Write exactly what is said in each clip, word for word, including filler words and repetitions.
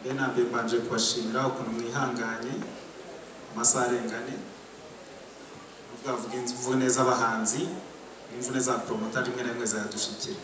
bena mbanje kubashimira ukuntu mwihanganye amasaha arengane ubwavuga imvune z'abahanzi imvune za promoter rimwe na rimwe zadushikira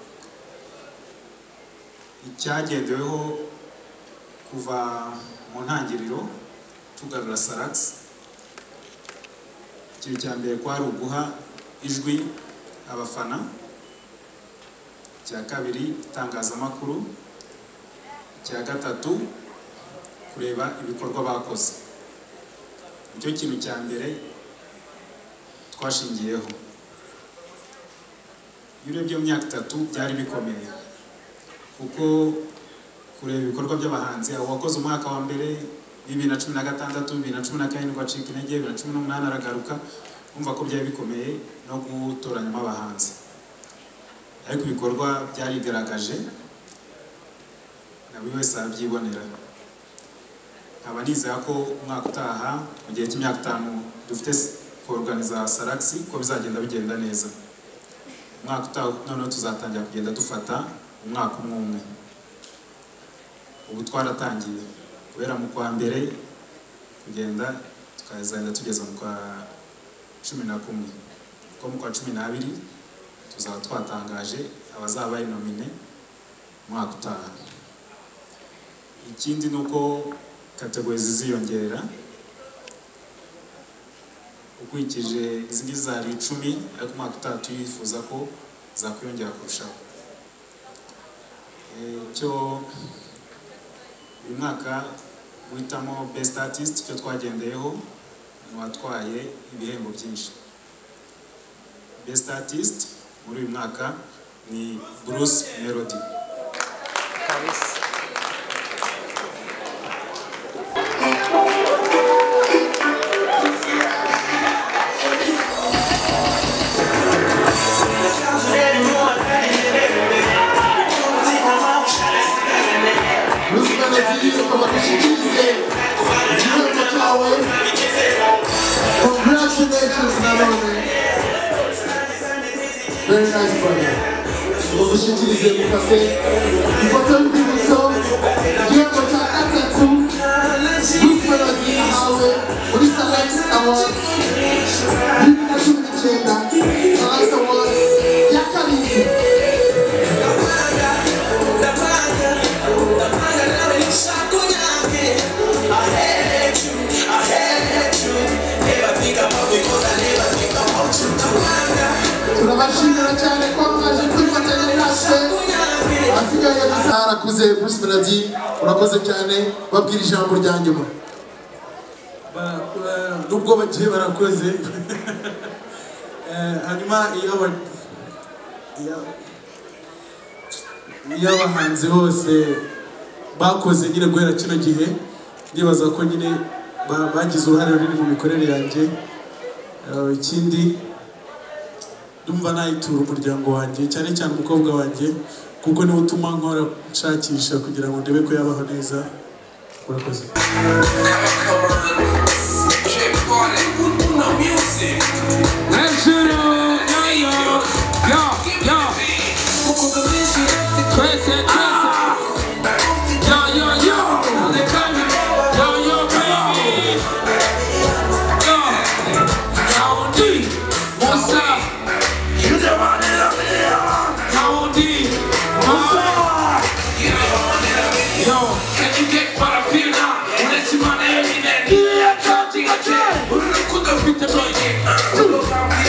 icyagendeweho kuva mu ntangiriro tugarura Salax ikintu cya mbere kwari uguha ijwi abafana, icya kabiri itangazamakuru, icya gatatu kureba ibikorwa bakoze. Icyo kintu cya mbere twashingiyeho. Iyo urebye mu myaka itatu byari bikomeye kuko kureba ibikorwa by'abahanzi abo wakoze umwaka wa mbere bibiri na cumi na gatandatu bibiri na cumi na karindwi acika intege bibiri na cumi n'umunani aragaruka umva ko byari bikomeye no gutoranyamo abahanzi, ariko ibikorwa byarigaragaje na buri wese abyibonera. Nkaba nizera ko umwaka utaha mu gihe cy'imyaka itanu dufite kuorganiza Salax ko bizagenda bigenda neza. Umwaka utaha noneho tuzatangira kugenda dufata umwaka umwe umwe. Ubu twaratangiye kubera mu kwa mbere kugenda tukazagenda tugeza mu kwa cumi na kumwe, ko mu kwa cumi n'abiri tuzaba twatangaje abazaba ari nomine umwaka utaha. Ikindi nuko kategori ziziyongera ukurikije izi ngizi zari icumi ariko umwaka utaha twifuza ko zakwiyongera kurushaho. Icyo uyu mwaka guhitamo best artist icyo twagendeyeho ni watwaye ibihembo byinshi. Best artist muri uyu mwaka ni Bruce Melody. Congratulations, Nalone. Very nice, brother. Ubushikirize mukase ifoto y'urwibutso igihembo cya gatatu Bruce Melody ahawe muri Salax Awards bibiri na cumi n'icyenda. Salax Awards ya kabiri. Turabashimira cyane ko mwaje kwifatanya natwe. Asigaye arakuze Bruce Melody, urakoze cyane, babwira ijambo rya nyuma. Nubwo bagiye barakoze hanyuma iyo abahanzi bose bakoze nyine guhera kino gihe ndibaza ko nyine bagize uruhare runini mu mikorere yanjye. Ikindi ndumva nayitura umuryango wanjye cyane cyane umukobwa wanjye kuko niwe utuma nkora nshakisha kugira ngo ndebe ko yabaho neza. Urakoze.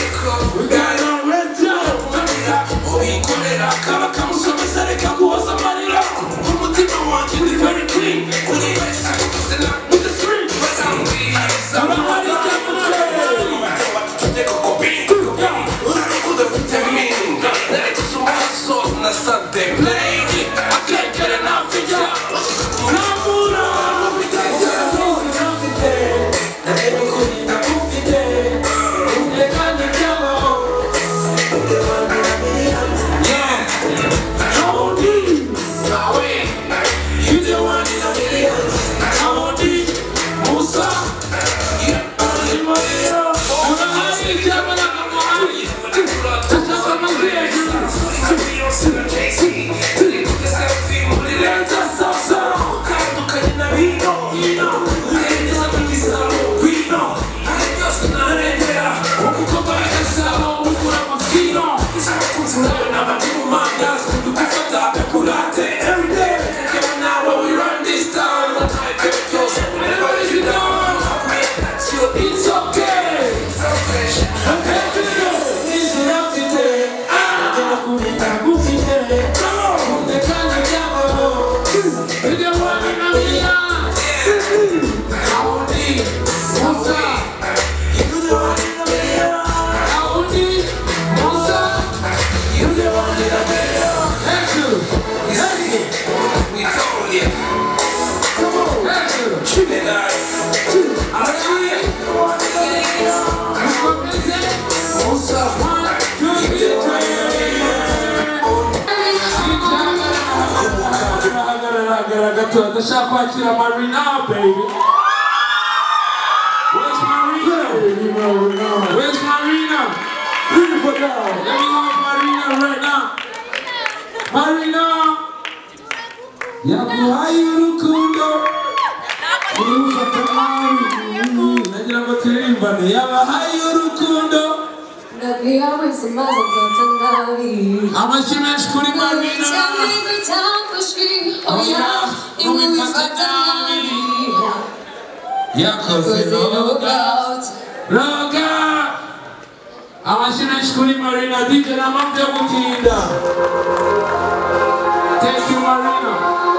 Kaba kamusoma sare kamuhoza Ndashaka kwakira Marina, baby. Where's Marina? Where's Marina? Beautiful girl. Let me have Marina right now. Marina. Yaguhaye urukundo. Urufata nabi. Nagira ngo turirimbane. Yabahaye urukundo. Nabwiye wese maze mfata nabi. Amashyi menshi kuri Marina. Oya, umifata nabi. Yakoze roga. Roga. Amashyi menshi kuri Marina. D J namabyo yo gutinda. Thank you, Marina.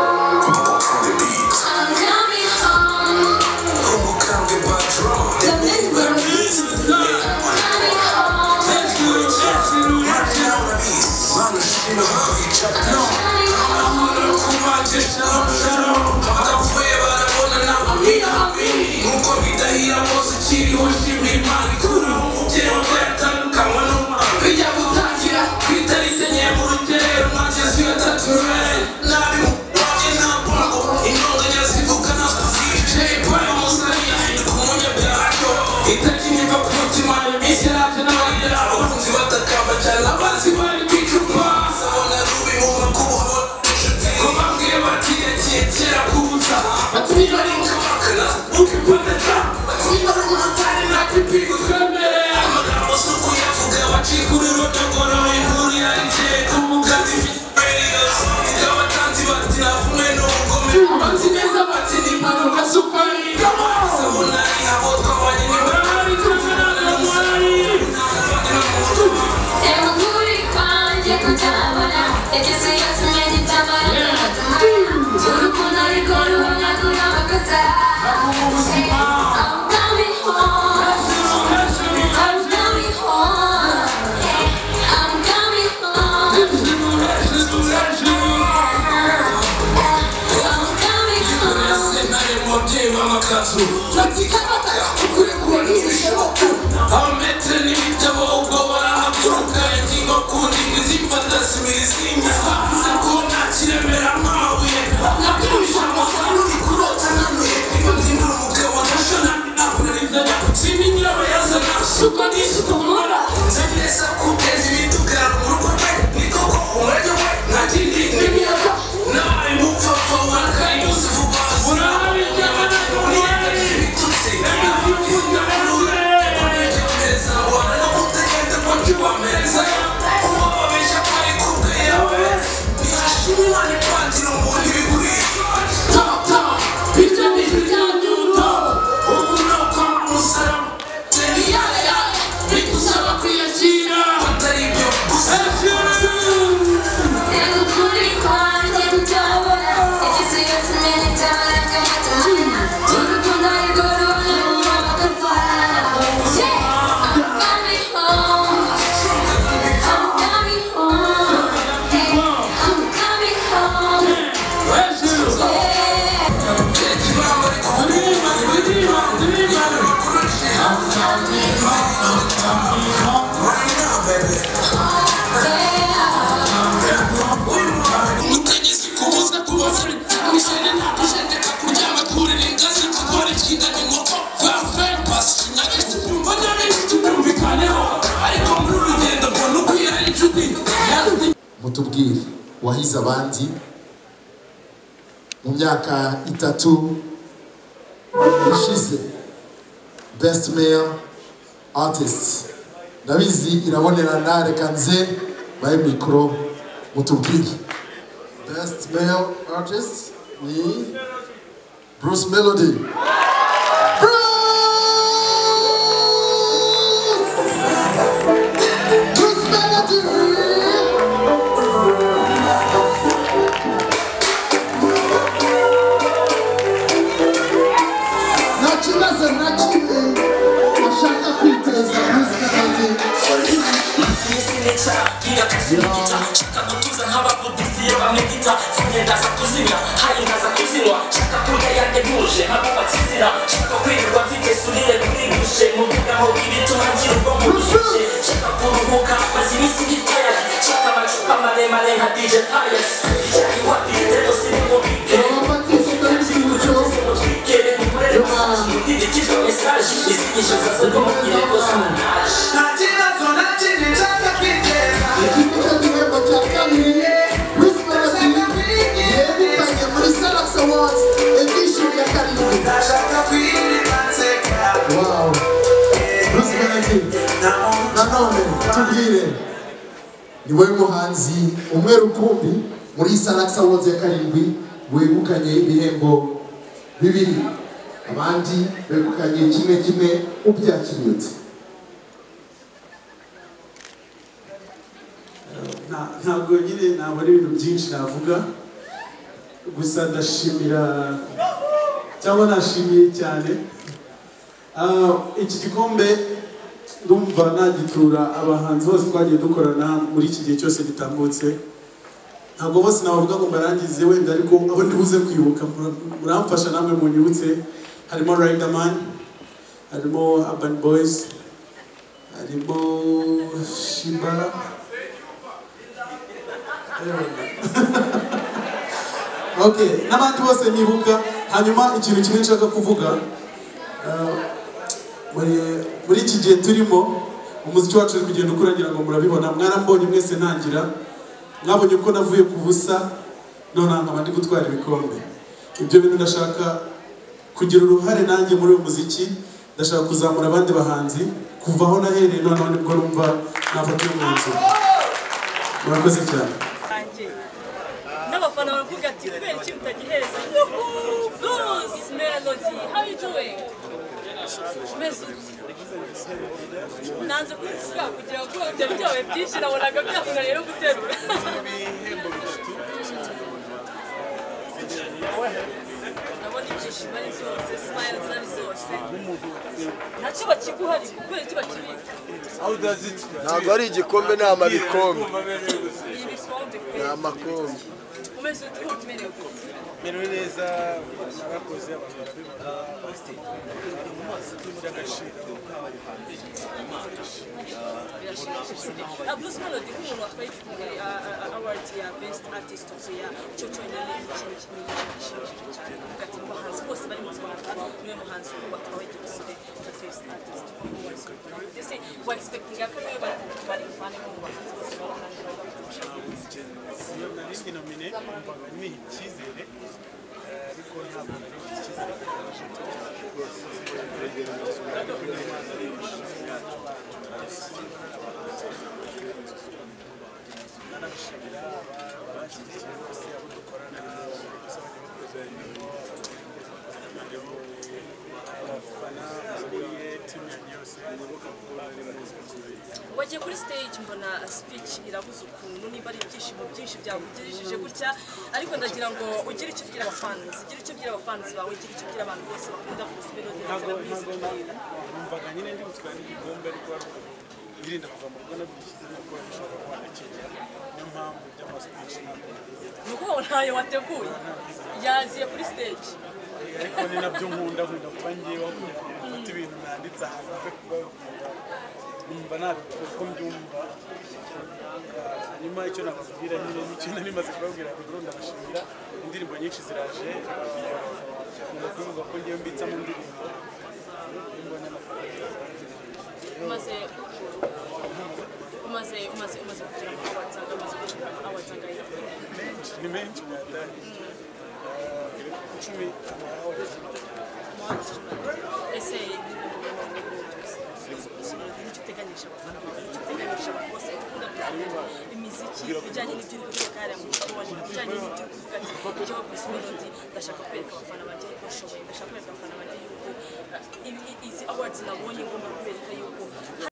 Mutubwire wahize abandi mu myaka itatu ishize best male artist ndabizi irabonerana reka nze bahe mikoro mutubwire best male artist ni Bruce Melody. Bruce Melody. amavuta sinye ndaza kuzimya hari ndaza kuzinywa shaka kurya yanjye ntuje ntabwo bakizira shaka kwirirwa mfite surire kuri gushe mu bigaho ibituma ngira ubwonko bwije shaka kuruhuka maze iminsi ngitaya shaka amacupa maremare nka D J Pius ijyanye wapi rero siri mu bike ndidikijwe mesaje izigisho zazo n'umubwire ko z'umunaje nta kibazo na kimwe nshaka kwiteza Iki cyo gihembo cya kabiri Bruce Melody yegukanye muri Salax Awards edition ya karindwi. ndashaka kwirinda nseka Wow. Bruce Melody nanone tubwire ni wowe muhanzi umwe rukumbi muri Salax Awards ya karindwi wegukanye ibihembo bibiri abandi begukanye kimwe kimwe ubyakiriye ntabwo nyine ntabwo ari ibintu byinshi navuga gusa ndashimira cyangwa nashimiye cyane iki gikombe ndumva nagitura abahanzi bose twagiye dukorana muri iki gihe cyose gitambutse ntabwo bose nabavuga ngo mbarangize wenda ariko abo ndibuze kwibuka muramfasha namwe munyibutse harimo Riderman harimo Urban Boys harimo Shiba okay n'abandi bose nibuka hanyuma ikintu kimwe nshaka kuvuga muri iki gihe turimo umuziki wacu uri kugenda ukuragira ngo murabibona mwarambonye mwese ntangira mwabonye ko navuye ku busa none nkaba ndi gutwara ibikombe ibyo bintu ndashaka kugira uruhare nanjye muri uyu muziki ndashaka kuzamura abandi bahanzi kuva aho nahereye noneho nibwo numva nafata umwanzuro murakoze cyane n'abafana baravuga ati kubera iki mutagihereza Bruce Melody, how you doing? nanze kuvuga kugira ngo ibyo byawe byinshi nabonaga byakunda rero guterura nabona ibyishimo ari byose smile zari zose ntacyo bakiguhari kubera iki bakibika ntabwo ari igikombe ni amabikombe ibikombe ni amakombe umeze utwo umerewe merewe neza abakoze abantu barabibona by'agaciro Bruce Melody nk'umuntu watwaye award ya best artist of the year cyo cyonyine ikintu kinishimishije cyane kuvuga ati mu bahanzi bose bari mu Rwanda niwe muhanzi watwaye igikombe cya best artist ndetse wa expecting ko niwe bari bari mu bahanzi bose iyo nari nomine mbaga ni icyizere ariko ntabwo nari icyizere narabishimira abashyigikiye bose abo dukorana abafana aburiye timu yanjye yose wagiye kuri stage mbona speech irabuze ukuntu niba ari ibyishimo byinshi byakugirishije gutya ariko ndagira ngo ugire icyo ubwira abafanzi ugire icyo ubwira abafanzi bawe ugire icyo ubwira abantu bose bakunda Bruce Melody ntabwo numvaga nyine ndi gutwara igikombe ariko yirinda kuva mu rugo nabyishyizemo ko bishobora kuba wanakegera niyo mpamvu by'amaspeech ni uko ntayo wateguye yaziye kuri stage ariko ni nabyo nkunda nkunda kuba ngewe gufata ibintu nanditse ahantu nze kubabwira numva nabikora uko mbyumva hanyuma icyo nababwira nyine nicyo nari maze kubabwira ruguru ndabashimira indirimbo nyinshi ziraje nkunda kuvuga ko ngewe mbitsa mu ndirimbo umaze umaze umaze umaze kugira ngo awatsanga amaze kugira ngo awatsanga ni menshi byatari icumi ese nicyo uteganyisha abafana bawe nicyo uteganyisha abantu bose bakunda imiziki bijyanye n'ibyo uri kuvuga hariya mu gikoni bijyanye n'ibyo uri kuvuga ati icyo Bruce Melody ndashaka kwereka abafana banjye ko ushoboye ndashaka kwereka abafana banjye yuko izi awards nabonye ngomba kubereka yuko